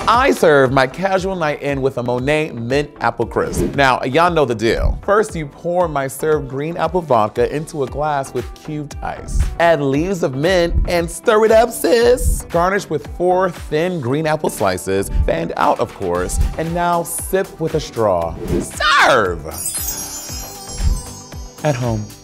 I serve my casual night in with a Monét mint apple crisp. Now, y'all know the deal. First, you pour my SERV green apple vodka into a glass with cubed ice. Add leaves of mint and stir it up, sis. Garnish with 4 thin green apple slices, fanned out of course, and now sip with a straw. Serve! At home.